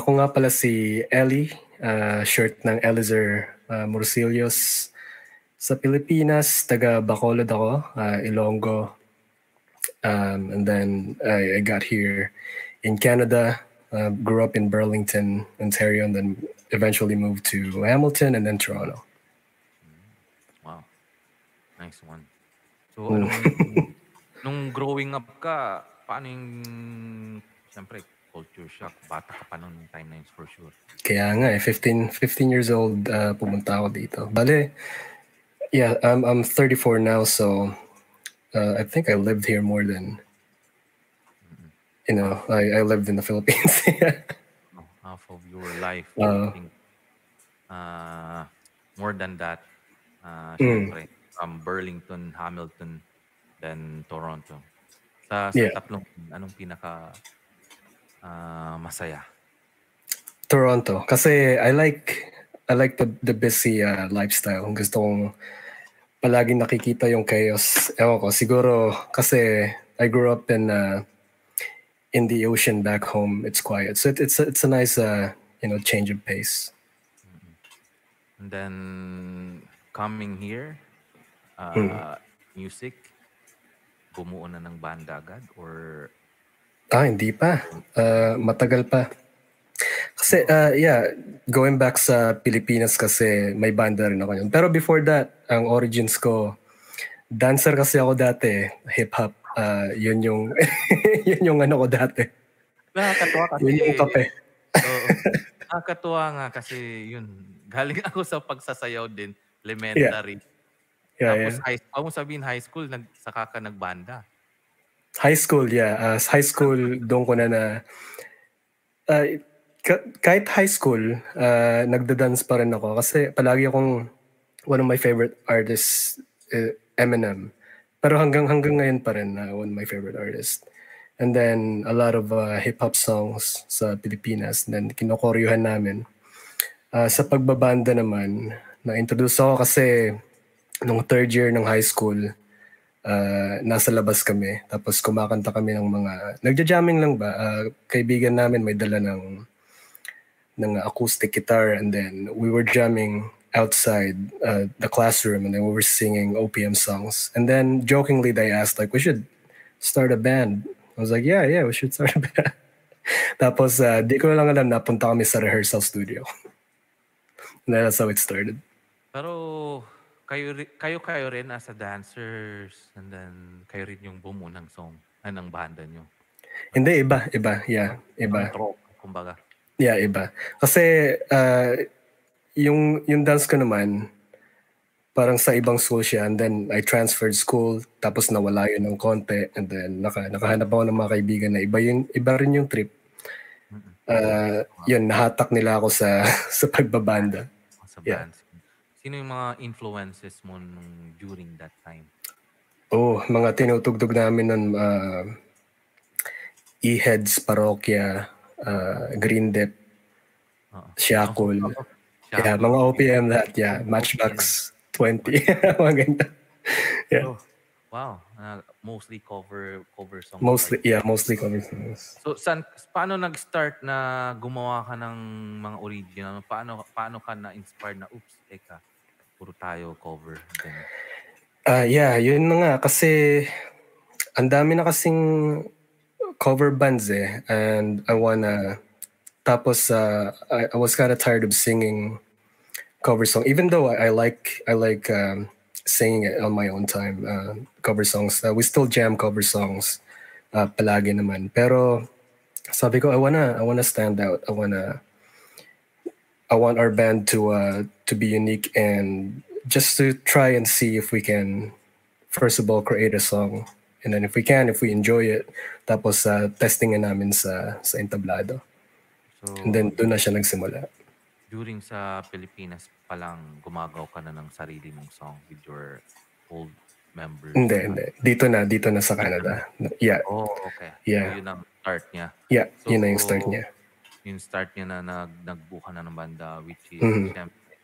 Ako nga pala si Elly, short ng Eliezer Morcillos. Sa Pilipinas, taga Bacolod ako, Ilonggo. And then I got here in Canada, grew up in Burlington, Ontario, and then eventually moved to Hamilton and then Toronto. Wow. Nice one. So, nung growing up ka, paano yung, siyempre, culture shock? Bata ka pa nung time na yun, for sure. Kaya nga, 15 years old, pumunta ako dito. Bale, yeah, I'm 34 now, so I think I lived here more than, I lived in the Philippines. Half of your life, I think. More than that, syempre, from Burlington, Hamilton, then Toronto. Sa tatlong, anong pinaka masaya? Toronto. Kasi I like the busy lifestyle. Gusto kong palaging nakikita yung chaos. Ewan ko, siguro kasi I grew up in the ocean back home. It's quiet. So it's a nice change of pace. And then coming here, music, bumuo na ng banda agad or hindi pa. Matagal pa. Kasi going back sa Pilipinas kasi may banda rin ako yun. Pero before that, ang origins ko, dancer kasi ako dati, hip-hop. Yun yung yun yung ano ko dati. Nakakatuwa kasi yun yung kape. Nakakatuwa nga kasi yun. Galing ako sa pagsasayaw din, elementary. Tapos ako sabihin high school, saka ka nagbanda. High school, yeah. High school, doon ko na kahit high school, nagda-dance pa rin ako. Kasi palagi akong, one of my favorite artists, Eminem. Pero hanggang ngayon pa rin, one of my favorite artists. And then, a lot of hip-hop songs sa Pilipinas. And then, kinokoryohan namin. Sa pagbabanda naman, na-introduce ako kasi nung third year ng high school, nasa labas kami. Tapos kumakanta kami ng mga, nagja-jamming lang ba? Kaibigan namin may dala ng acoustic guitar, and then we were jamming outside the classroom, and then we were singing OPM songs. And then jokingly they asked, like, we should start a band. I was like, yeah, we should start a band. Tapos di ko lang alam, napunta kami sa rehearsal studio. And that's how it started. Pero kayo rin as a dancers, and then kayo rin yung bumuo ng song, ng banda nyo? Hindi, iba. Yeah, iba. Kumbaga. Yeah, iba. Kasi yung dance ko naman, parang sa ibang school siya, and then I transferred school, tapos nawala yun ng konti, and then nakahanap ako ng mga kaibigan na iba rin yung trip. Yun, nahatak nila ako sa pagbabanda. Sa bands. Sino yung mga influences mo during that time? Mga tinutugtog namin nun, E-Heads, Parokya, Green Dip, Shackle. Yeah, mga OPM lahat. Yeah, Matchbox 20. Mga ganyan. Yeah. Wow. Mostly cover songs. Mostly cover songs. So, paano nag-start na gumawa ka ng mga original? Paano ka na-inspired na, teka, puro tayo cover? Yun na nga. Kasi, ang dami na kasing cover bands and I wanna, tapos I was kind of tired of singing cover song, even though I like singing it on my own time, cover songs. We still jam cover songs palagi naman, pero sabi ko, I wanna stand out. I want our band to be unique, and just to try and see if we can, first of all, create a song. And then if we enjoy it, tapos testing namin sa entablado. So, and then doon na siya nagsimula. During sa Pilipinas pa lang, gumagaw ka na ng sarili mong song with your old members? Hindi. Dito na sa Canada. Yeah. Okay. Yeah. So, yun ang start niya. Yeah, so, yun na yung start niya. Yung start niya na nagbuka na ng banda, which is, siyempre,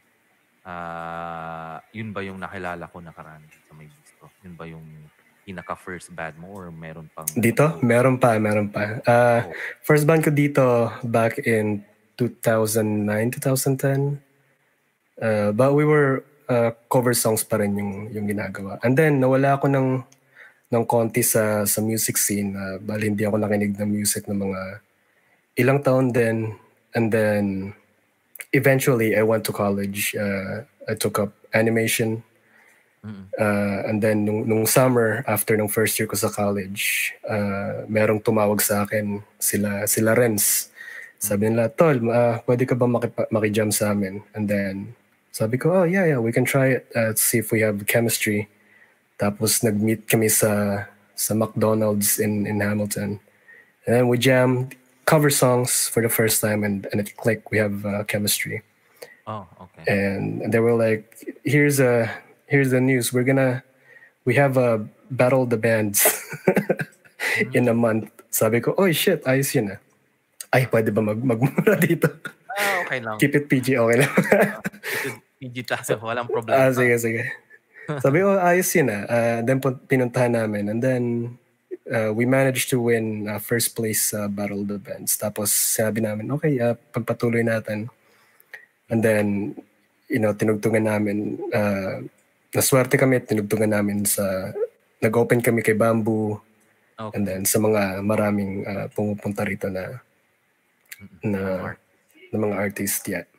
yun ba yung nakilala ko nakaraan sa may disco? Yun ba yung pinaka-first band mo or meron pang... Dito? Meron pa. First band ko dito back in 2009, 2010. But we were cover songs pa rin yung ginagawa. And then nawala ako ng konti sa music scene. Bali hindi ako nakinig ng music ng mga ilang taon din. And then eventually I went to college. I took up animation. And then nung summer after nung first year ko sa college, merong tumawag sa akin, sila Renz. Sabi nila, Tol, pwede ka ba makijam sa amin? And then sabi ko, oh yeah, we can try it, see if we have chemistry. Tapos nag-meet kami sa McDonald's in Hamilton. And then we jammed cover songs for the first time, and it clicked. We have chemistry. Oh, okay. And they were like, here's the news. We have a battle the bands in a month. Sabi ko, oh shit, ayos yun ah. Ay, pwede ba magmura dito? Okay lang. Keep it PG, okay lang. Keep it PG tayo, walang problema. Sige. Sabi ko, ayos yun ah. Then pinuntahan namin. And then we managed to win first place Battle of the Bands. Tapos sabi namin, okay, pagpatuloy natin. And then, tinugtungan namin. Naswerte kami, tinugtungan namin nag-open kami kay Bamboo. Okay. And then sa mga maraming pumupunta rito na mga artist, yeah.